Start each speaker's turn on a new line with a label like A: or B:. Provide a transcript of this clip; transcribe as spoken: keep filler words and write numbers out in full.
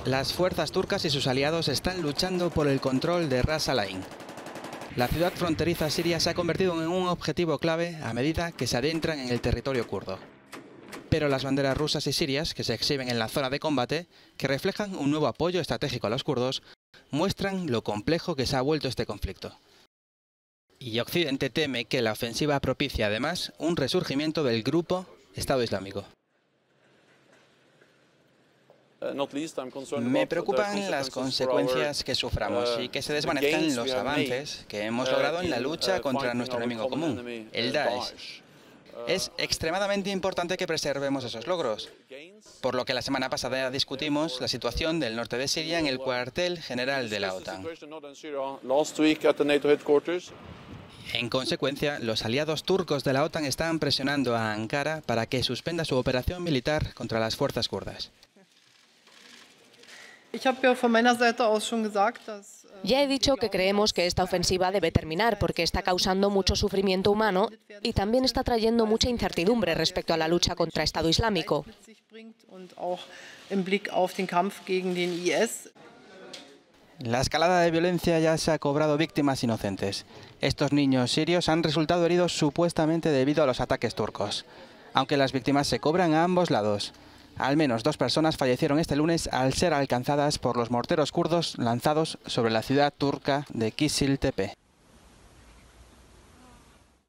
A: Las fuerzas turcas y sus aliados están luchando por el control de Ras Al-Ain. La ciudad fronteriza siria se ha convertido en un objetivo clave a medida que se adentran en el territorio kurdo. Pero las banderas rusas y sirias, que se exhiben en la zona de combate, que reflejan un nuevo apoyo estratégico a los kurdos, muestran lo complejo que se ha vuelto este conflicto. Y Occidente teme que la ofensiva propicie además un resurgimiento del grupo Estado Islámico. Me preocupan las consecuencias que suframos y que se desvanezcan los avances que hemos logrado en la lucha contra nuestro enemigo común, el Daesh. Es extremadamente importante que preservemos esos logros, por lo que la semana pasada discutimos la situación del norte de Siria en el cuartel general de la OTAN. En consecuencia, los aliados turcos de la OTAN están presionando a Ankara para que suspenda su operación militar contra las fuerzas kurdas.
B: Ya he dicho que creemos que esta ofensiva debe terminar porque está causando mucho sufrimiento humano y también está trayendo mucha incertidumbre respecto a la lucha contra Estado Islámico.
A: La escalada de violencia ya se ha cobrado víctimas inocentes. Estos niños sirios han resultado heridos supuestamente debido a los ataques turcos, aunque las víctimas se cobran a ambos lados. Al menos dos personas fallecieron este lunes al ser alcanzadas por los morteros kurdos lanzados sobre la ciudad turca de Kisil Tepe.